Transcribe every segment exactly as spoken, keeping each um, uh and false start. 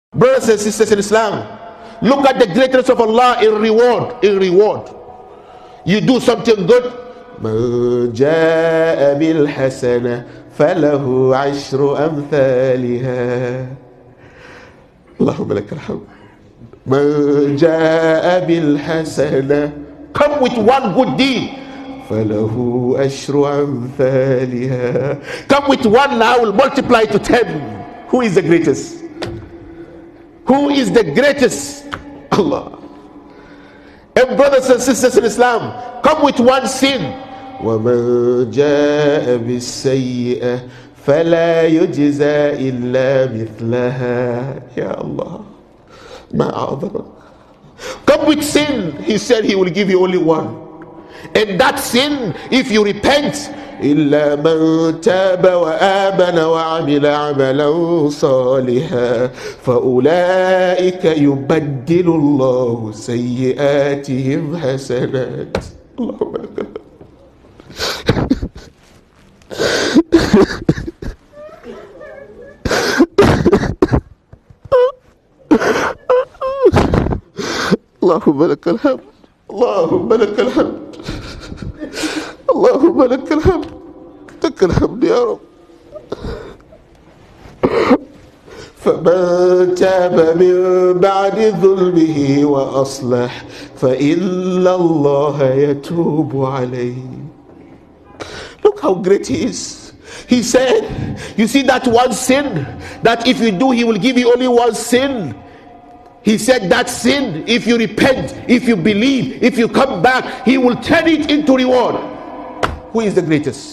Brothers and sisters in Islam, look at the greatness of Allah in reward. In reward, you do something good. من جاء بالحسنة فله عشر أمثالها. اللهم لك الحمد. من جاء بالحسنة, come with one good deed. فله عشر أمثالها. Come with one, I will multiply to ten. Who is the greatest? Who is the greatest? Allah. And brothers and sisters in Islam, come with one sin. وَمَنْ جَاءَ بِالسَّيِّئَةِ فَلَا يُجْزَى إِلَّا مِثْلَهَا. Ya Allah. مَا أَعْظَمَكَ. Come with sin. He said he will give you only one. And that sin, if you repent, إلا من تاب وآمن وعمل عملا صالحا فأولئك يبدل الله سيئاتهم حسنات. اللهم لك الحمد. اللهم لك الحمد. اللهم لك الحمد. اللهم لك الحمد. لك الحمد يا رب. فمن تاب من بعد ظلمه وأصلح فإن الله يتوب عليه. Look how great he is. He said, you see that one sin, that if you do, he will give you only one sin. He said that sin, if you repent, if you believe, if you come back, he will turn it into reward. Who is the greatest?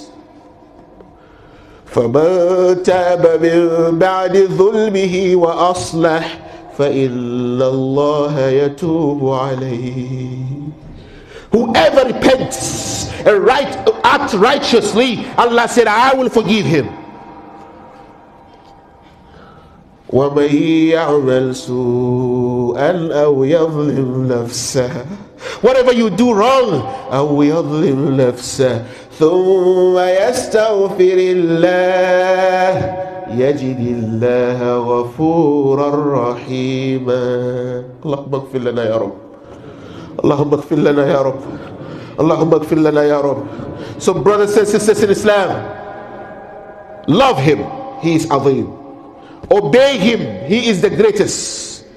فَمَنْ تَابَ مِنْ بَعْدِ ظُلْمِهِ وَأَصْلَحَ فَإِنَّ اللَّهَ يَتُوبُ عَلَيْهِ. Whoever repents and right, acts righteously, Allah said, I will forgive him. وَمَنْ يَعْمَلْ سُوءًا أَوْ يَظْلِمْ نَفْسَهُ. Whatever you do wrong, أَوْ يَظْلِمْ نَفْسَهُ ثُمَّ يَسْتَغْفِرِ اللَّهَ يَجِدِ اللَّهَ غَفُورًا رَحِيمًا. اللهم اغفر لنا يا رب. اللهم اغفر لنا يا رب. اللهم اغفر لنا يا رب. So brothers and sisters in Islam, love him, he is azim. Obey him, he is the greatest.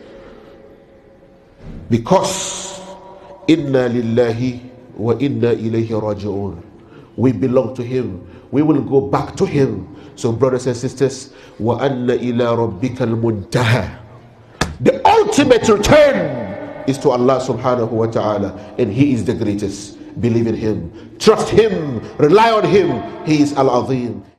Because inna lillahi wa inna ilayhi raji'un. We belong to him, we will go back to him. So brothers and sisters, wa anna ila rabbika al-muntaha. The ultimate return is to Allah subhanahu wa ta'ala, and he is the greatest. Believe in him, trust him, rely on him. He is al-azim.